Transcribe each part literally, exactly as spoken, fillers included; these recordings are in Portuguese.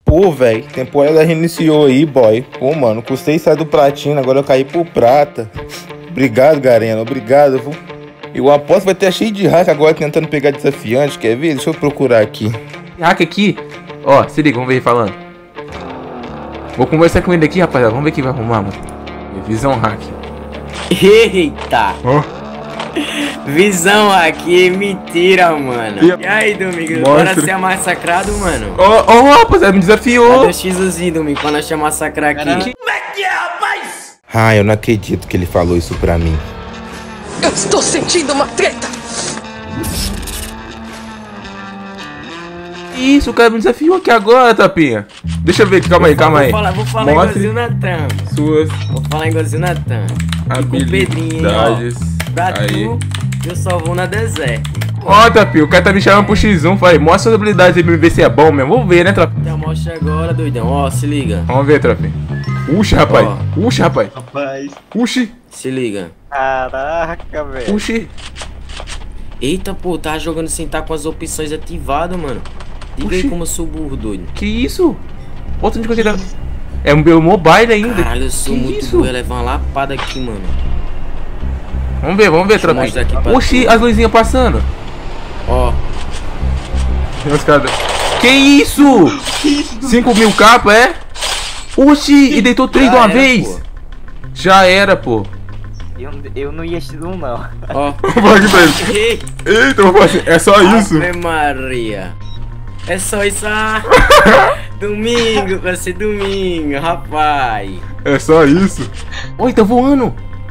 Pô, velho, temporada reiniciou aí, boy. Pô, mano, custei sair do platino, agora eu caí pro prata. Obrigado, Garena, obrigado, viu? Eu aposto que vai ter cheio de hack agora tentando pegar desafiante, quer ver? Deixa eu procurar aqui. Hack aqui? Ó, se liga, vamos ver ele falando. Vou conversar com ele aqui, rapaziada, vamos ver o que vai arrumar, mano. Visão hack. Eita! Ó. Visão aqui, mentira, mano. E, e aí, Domingo, bora ser massacrado, mano? Ó, ó, rapaziada, me desafiou. Cadê o Xzinho, Domingo, pra nós te massacrar aqui? Como é que é, rapaz? Ah, eu não acredito que ele falou isso pra mim. Eu estou sentindo uma treta. Isso, o cara me desafiou aqui agora, Tapinha. Deixa eu ver aqui, calma aí, calma aí. Vou falar, vou falar igualzinho o Natan. Suas. Vou falar igualzinho o Natan. Habilidades. Pra aí. tu, eu só vou na deserto. Ó, Tapinha, o cara tá me chamando pro X um. Falei, mostra suas habilidades aí pra ver se é bom mesmo. Vamos ver, né, Tapinha? Então mostra agora, doidão. Ó, se liga. Vamos ver, Tapinha. Uxi, rapaz. Ó. Uxi, rapaz. Rapaz. Uxi. Se liga. Caraca, velho. Uxi. Eita, pô, tá jogando sem estar com as opções ativadas, mano. Diga Oxi. aí como eu sou burro, doido. Que isso? Outro de coisa. É um meu mobile ainda. Caralho, eu sou que muito isso? burro. Eu levar uma lapada aqui, mano. Vamos ver, vamos ver, Tapinha. Oxi, as luzinhas passando. Ó. Os caras. Que isso? cinco mil capa, é? Oxi, e deitou três de uma vez. Pô. Já era, pô. Eu, eu não ia X um, não. Ó. Vou aqui pra ele. Eita, vou falar assim, é só isso? Ave Maria. É só isso. Ah. Domingo, vai ser domingo, rapaz. É só isso? Oi, tá voando.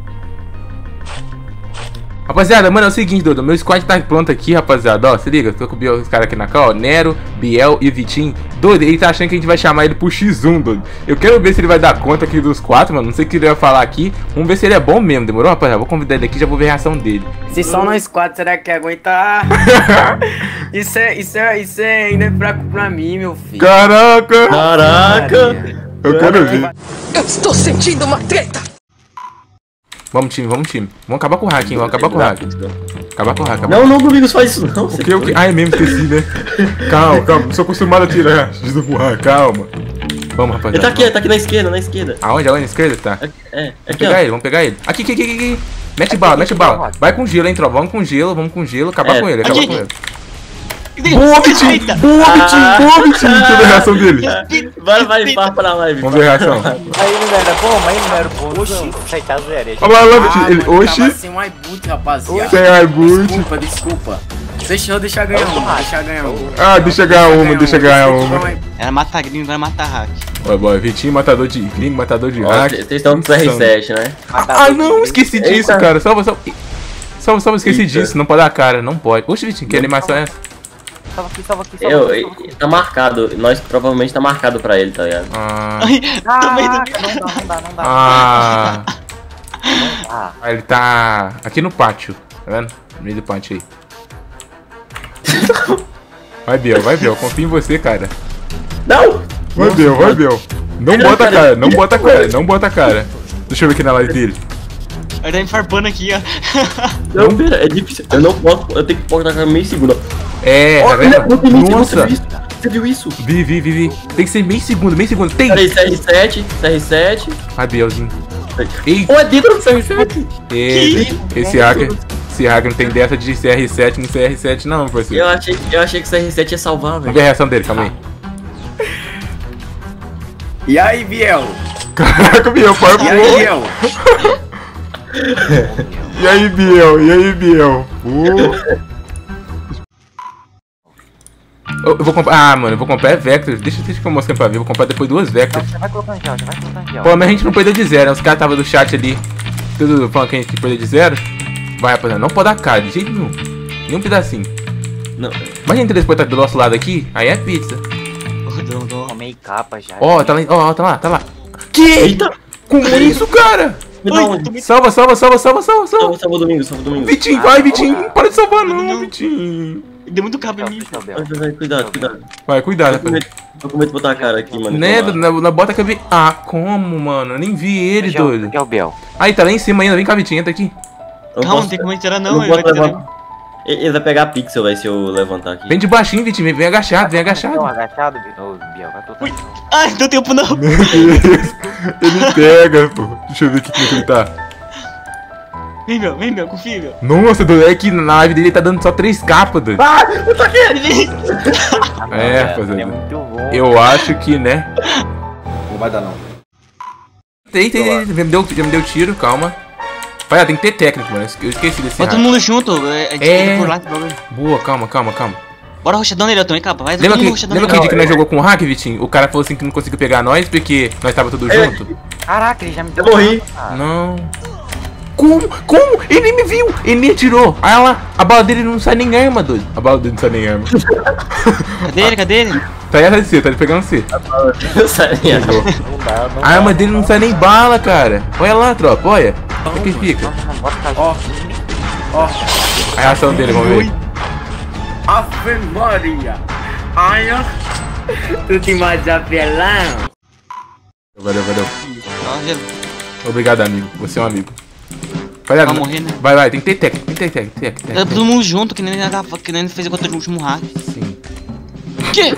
Rapaziada, mano, é o seguinte, Dodo. Meu squad tá pronto aqui, rapaziada. Ó, se liga, tô com os caras aqui na cal, ó. Nero, Biel e Vitinho. Doido, ele tá achando que a gente vai chamar ele pro X um, doido. Eu quero ver se ele vai dar conta aqui dos quatro, mano. Não sei o que ele vai falar aqui. Vamos ver se ele é bom mesmo, demorou, rapaziada? Vou convidar ele aqui e já vou ver a reação dele. Se só nós quatro, será que aguentar? isso é, isso é, isso é ainda é fraco pra mim, meu filho. Caraca! Caraca! Eu quero ver. Eu estou sentindo uma treta. Vamos, time, vamos, time. Vamos acabar com o hack, hein? Vamos acabar com o hack. Acabar com o hack. Não, não, Domingos, faz isso não. O que, o que? Ah, é mesmo, esqueci, né? Calma, calma. Sou acostumado a tirar X do hack, calma. Vamos, rapaziada. Ele tá aqui, tá aqui na esquerda, na esquerda. Aonde? Aonde? Na esquerda? Tá. É, é Vamos pegar ele, vamos pegar ele. Aqui, aqui, aqui, aqui. Mete bala, mete bala. Vai com gelo, hein, Tro. Vamos com gelo, vamos com gelo. Acabar É, com ele, acabar aqui. com ele. Boa, Vitinho! Boa, Vitinho! Boa, Vitinho! Deixa eu ver a reação dele. Vai, vai, vai pra live. Vamos ver a reação. Aí não era bom, aí não era bom. Oxi. Sai, tá zero. Olha lá, olha lá, Vitinho. Ele, mano, oxi. tava sem um iBoot, rapaziada. Sem iBoot. Desculpa, desculpa. Deixa eu deixar ganhar uma, deixa ganhar uma. Ah, deixa ganhar uma, deixa ganhar uma. Era matar gringo, não era matar hack. Olha, boy, Vitinho, matador de gringo, matador de Ó, hack. Vocês estão no C R sete, né? Ah, não, esqueci disso, Eita. cara. Salva, salva. Salva, salva, esqueci Eita. disso. Não pode dar cara, não pode. Oxe, Vitinho, que animação é essa? Salva aqui, salva aqui, salva Eu, aqui, salva aqui. Tá marcado, nós provavelmente tá marcado pra ele, tá ligado? Ah, Também não. Não dá, não dá, não dá. ah, Ah, ah, ele tá aqui no pátio, tá vendo? No meio do pátio aí. Vai, Biel, vai, Biel. Confio em você, cara. não! Vai, Biel, vai, Biel. Não bota a cara, não bota a cara, não bota a cara. Deixa eu ver aqui na live dele. Ele tá me farpando aqui, ó. Não, pera, é difícil. Eu não posso, eu tenho que botar a cara meio segundo. É, tá Ó, ele é muito vendo? limite, Nossa. Você viu isso? Você viu isso? Vi, vi, vi, vi. Tem que ser meio segundo, meio segundo. Tem. Peraí, C R sete, C R sete. Vai, Bielzinho. Ei, Ou é dentro do C R sete? Ei, esse hacker, esse hacker não tem dessa de C R sete no C R sete não, parceiro. Eu achei, eu achei que o C R sete ia salvar, Vamos velho. ver a reação dele, calma aí. E aí, Biel? Caraca, Biel, E aí, farpou. Biel? E aí, Biel, e aí, Biel. Uh. Eu, eu vou comprar. Ah, mano, eu vou comprar é Vector. Deixa, deixa que eu mostro pra ver. Vou comprar depois duas Vectors. Já vai colocando já, já vai colocando já. Pô, mas a gente não perdeu de zero. Né? Os caras estavam do chat ali. Tudo falando que a gente perdeu de zero. Vai, rapaziada. Não pode dar cara, de jeito nenhum. Nem um pedacinho. Não. Mas a gente transportar do nosso lado aqui, aí é pizza. Não, não. Tomei capa já. Ó, oh, tá lá, ó, oh, tá lá, tá lá. Que? Eita! Como é isso, cara? Me dá onde? Salva, salva, salva, salva, salva, salva. Salva, salva o domingo, salva o domingo. Vitinho, vai, Vitinho. Para de salvar, não, Vitinho. Deu muito cabo em mim. Vai, vai, vai, cuidado, cuidado. Vai, cuidado, Tô com medo, tô com medo de botar a cara aqui, mano. Né, na, na bota que eu vi. Ah, como, mano? Eu nem vi ele, doido. Aqui é o Biel. Aí, tá lá em cima ainda. Vem cá, Vitinho, entra aqui. Eu Calma, posso- não tem como entrar eu não, ele posso vai levar- entrar. Ele vai pegar pixel, velho, se eu levantar aqui. Vem de baixinho, Vitinho. Vem, vem agachado, vem agachado. Não, agachado, Biel. Biel, vai todo. Ai, não deu tempo não. Meu Deus. Ele pega, pô. Deixa eu ver aqui como é que ele tá. Vem, meu, vem, meu, confia, meu. Nossa, doido, é que na live dele ele tá dando só três capas, doido. Ah, eu tô aqui, ele vem. É, É rapaziada. muito bom. Eu acho que, né? Não vai dar não. Tem, tem, tem. Já me deu, já me deu tiro, calma. Vai, tem que ter técnico, mano. Eu esqueci desse Vai todo hack. mundo junto, é, a gente É. fica por lá, esse bagulho. Boa, calma, calma, calma. Bora roxadão nele, eu tô em capa, vai Lembra todo que, mundo roxadão lembra nele. aquele dia que nós jogou com o hack, Vitinho? O cara falou assim que não conseguiu pegar nós porque nós tava tudo É. junto? Caraca, ele já me deu. Eu morri. Ah, Não. Como? Como? Ele nem me viu! Ele me atirou! Aí lá, a bala dele não sai nem arma, doido. A bala dele não sai nem arma. Cadê ele, cadê ele? Tá aí atrás de você, tá ele pegando você. Eu saí. Pegou. não dá, não A arma dele não sai nem bala, cara. Olha lá, tropa, olha. Como é que fica? Não, não, bota pra Ó, ó. A reação dele, vamos ver. Ave Maria. Ai, ó. Tu te mata pelão. Valeu, valeu. Ó, já Obrigado, amigo. Você é um amigo. Vai, vai morrer, né? vai, vai, tem que ter técnico, tem que ter técnico, técnico, Tá técnico. todo mundo junto, que nem ele tava- que nem ele fez contra o último hack. Sim. Que?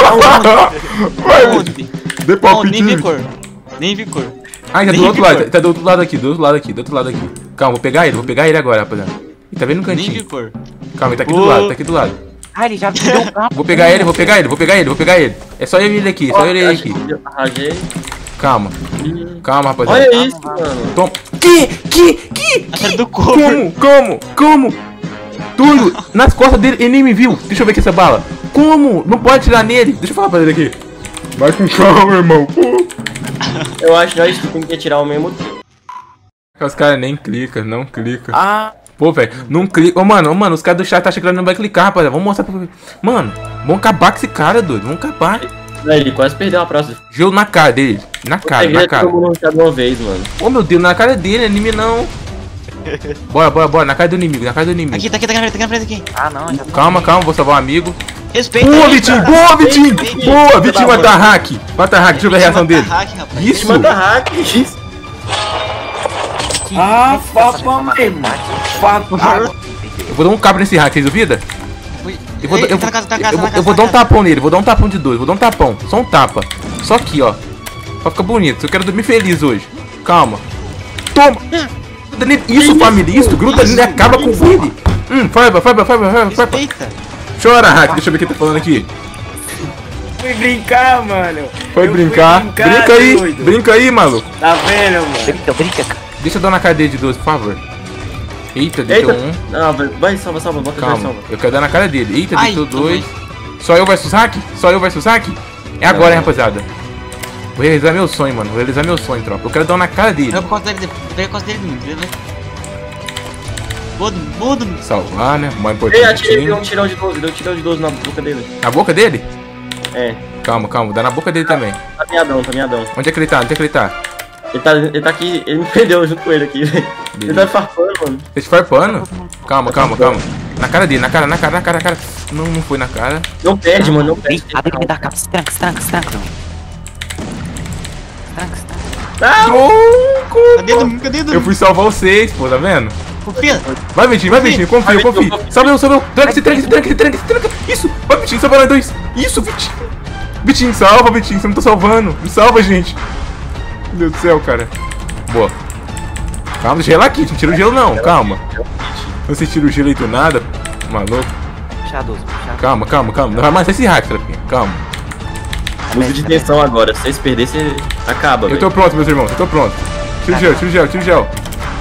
Vai, Onde? dê Não, palpite. nem vi cor. Nem vi cor. Ah, tá do Nem outro vi lado, cor. tá do outro lado aqui, do outro lado aqui, do outro lado aqui. Calma, vou pegar ele, vou pegar ele agora, rapaziada. Ih, tá vendo no Nem vi cantinho? cor. Calma, ele tá aqui do Ô. lado, tá aqui do lado. Ah, ele já me deu um campo. Vou pegar ele, vou pegar ele, vou pegar ele, vou pegar ele. É só eu e ele aqui, só eu e ele aqui. Arrajei. Calma, calma, rapaziada. Olha isso, mano. Toma. Que? Que? Que? A cara Que? do corpo. Como? Como? Como? Tudo nas costas dele, ele nem me viu. Deixa eu ver aqui essa bala. Como? Não pode atirar nele. Deixa eu falar pra ele aqui. Vai com calma, irmão. Pô. Eu acho que nós tem que tirar o mesmo tempo. Os caras nem clicam, não clicam. Ah, Pô, velho, não clica. Ô, mano, ô, mano, os caras do chat tá achando que não vai clicar, rapaziada. Vamos mostrar pro. Mano, vamos acabar com esse cara, doido. Vamos acabar. Ele quase perdeu a próxima. Gelo na cara dele. Na cara, na cara. Todo mundo roxado uma vez, mano. Ô, meu Deus, na cara dele, anime não. Bora, bora, bora. Na cara do inimigo, na cara do inimigo. Aqui, tá aqui, tá aqui na frente, tá aqui na frente aqui. Ah, não, já tô. Calma, calma, vou salvar um amigo. Respeita. Boa, ele, Vitinho! cara. Boa, Vitinho! Respeita, Boa, ele. Vitinho mata hack! Mata hack, deixa eu ver a reação Mata dele. hack, rapaz. Isso! Manda hack. Isso. ah, papo mesmo. Papo. Eu vou dar um cabo nesse hack, vocês duvidam? Ui, Eu vou, ei, eu, tá na casa, tá na eu, casa, eu tá vou, na eu vou casa, dar um tá na tapão nele, vou dar um tapão de dois, vou dar um tapão, só um tapa. Só aqui, ó. Pra ficar bonito, eu quero dormir feliz hoje. Calma. Toma! Gruda nele. Isso, família, isso, gruda nele e acaba com ele. Hum, vai, vai, vai, vai, vai, vai, vai. Respeita. Chora, hack, deixa eu ver o que tá falando aqui. Fui brincar, mano. Foi Eu brincar. fui brincar, Brinca aí, doido. brinca aí, maluco. Tá vendo, mano? Brinca, brinca, cara. Deixa eu dar na cara dele de doze, por favor. Eita, deitou Eita. um. Não, vai, vai, salva, salva, bota vai, Calma, salva. eu quero dar na cara dele. Eita, Ai, deitou tô dois. Só eu versus hack? Só eu versus hack? É agora, hein, rapaziada. Vou realizar meu sonho, mano. Vou realizar meu sonho, tropa. Eu quero dar na cara dele. Pega a costa dele, pega a costa dele, beleza? Bodo, bodo. Salvar, né? Mais Ei, importante. atirei, deu um tirão de doze, deu um tirão de doze na boca dele. Na boca dele? É, Calma, calma. Dá na boca dele também. tá miadão, tá miadão. Onde é que ele tá? Onde é que ele tá? Ele tá, ele tá aqui, ele me perdeu junto com ele aqui, velho. Ele tá farpando, mano. Você te farpando? Calma, calma, calma. Na cara dele, na cara, na cara, na cara, na cara. Não, não foi na cara. Não perde, mano, não perde. Abre que me dá capa. Se tranca, se tranca, se tranca. Se tranca, se tranca. Ah, Oh, Cadê do, cadê do? eu fui salvar vocês, pô, tá vendo? Confia. Vai, Vitinho, vai, Vitinho, confia, Vai, confia. Vitinho, confia. Salve eu, salve eu. Tranca-se, tranca-se, tranca-se, tranca-se, tranca. Isso, vai, Vitinho, salva nós dois. Isso, Vitinho. Vitinho, salva, Vitinho, você não tá salvando. Me salva, gente. Meu Deus do céu, cara. Boa. Calma, gelo aqui, não tira o gelo não, calma. Você tira o gelo aí do nada, maluco. Puxa doze, puxa. Calma, calma, calma. Não vai mais esse hack, trapinha, calma. uso de tensão agora. Se vocês perderem, você acaba, Eu velho. tô pronto, meus irmãos, eu tô pronto. Tira o gel, tira o gel, tira o gel.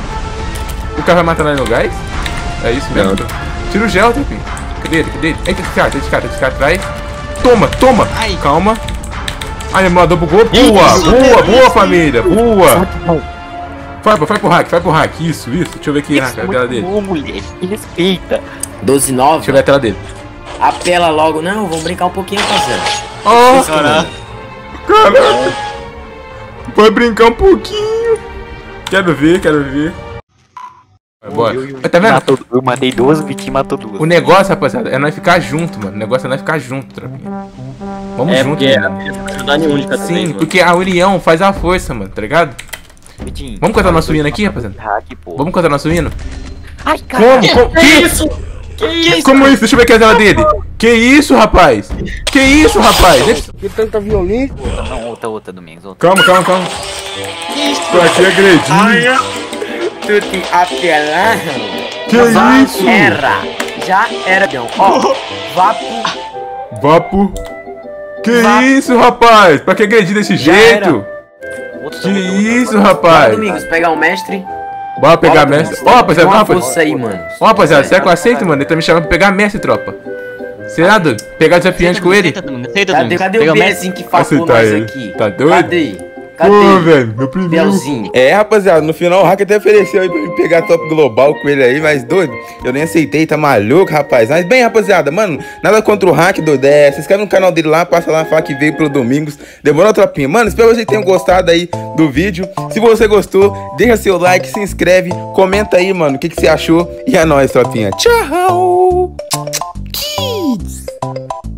O cara vai matar nós no gás? É isso mesmo? Não. Tira o gel, Trapinha. Cadê ele? Cadê ele? Eita, esse cara, esse cara, esse cara atrás. Toma, toma! Ai. Calma. Ai, emulador bugou. Boa, Isso, boa, isso, boa, isso, família. Boa. Muito bom. Vai, vai pro hack, vai pro hack. Isso, isso. Deixa eu ver aqui na Isso, tela muito dele. bom, mulher. Me respeita. doze Deixa nove. eu ver a tela dele. Apela logo. Não, vamos brincar um pouquinho, rapaziada. Oh, Caralho. caralho. Vai brincar um pouquinho. Quero ver, quero ver. Vai, bora. Eu, eu, Tá vendo? Matou, eu matei duas, o Vitinho matou duas. O negócio, rapaziada, é nós ficar junto, mano. O negócio é nós ficar junto, Trapinha. Vamos É, junto, porque mano. não vai ajudar nenhum de cada vez, Sim, mano. porque a união faz a força, mano, tá ligado? Vitinho, Vamos cantar nosso hino aqui, rapaziada? hack, pô. Vamos cantar nosso hino? Ai, caralho. Como? Como? Que Que? isso? Que isso? Como isso? Deixa eu ver aqui a tela dele. Que isso, rapaz? Que isso, rapaz? Deixa- Que tanta violência. Outra, não, outra, outra, Domingos. Outra. Calma, calma, calma. Tô aqui agredindo. Ai, tu te apelando. Que Já isso? era. Já era, Bião. Ó, vapo. Vapo. Que Vapo. isso, rapaz? Pra que agredir desse Já jeito? Outra, Que outra, outra, isso, outra. rapaz? Domingos, pegar o mestre. Bora pegar Bora, mestre. Ó, Domingos. rapaziada, Dá uma rapaz. força aí, mano. Ó, rapaziada, será que eu aceito, mano? Ele tá me chamando pra pegar mestre, tropa. Será, doido? Pegar desafiante com ele? Aceita, Domingos. Aceita, Cadê, Domingos. cadê Pega o mestre. Bezinho que facou Aceitar nós ele. aqui? Tá doido? Cadê? Pô, Cadê? velho, meu primeiro. Belzinho. É, rapaziada, no final o hack até ofereceu aí pra me pegar top global com ele aí, mas doido, eu nem aceitei, tá maluco, rapaz. Mas bem, rapaziada, mano, nada contra o hack, doido. É, se inscreve no canal dele lá, passa lá, fala que veio pelo Domingos. Demorou, tropinha? Mano, espero que vocês tenham gostado aí do vídeo. Se você gostou, deixa seu like, se inscreve, comenta aí, mano, o que, que você achou. E é nóis, tropinha. Tchau! Kids!